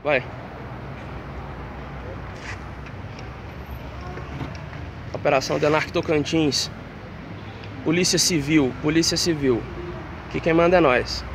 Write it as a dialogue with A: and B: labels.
A: Vai. Operação Denarc Tocantins. Polícia Civil. Aqui quem manda é nós.